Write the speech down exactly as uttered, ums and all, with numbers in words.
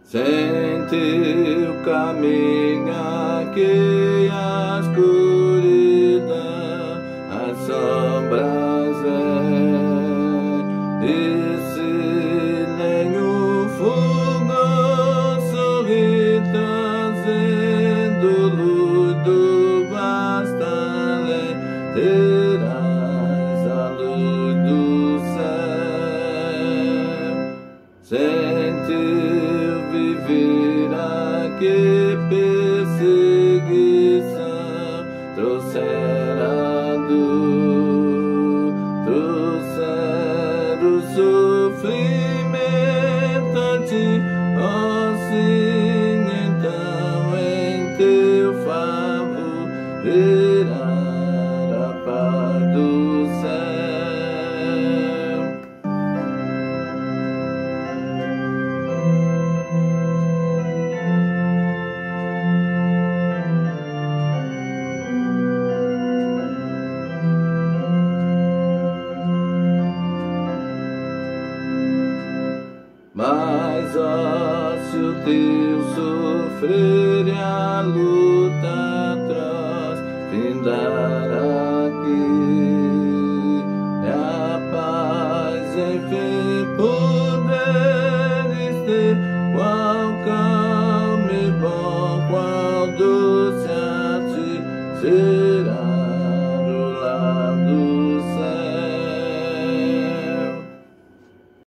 Sente o caminho que a escuridão, as sombras é, e se nenhum fogo sorri trazendo luz do bastante terá.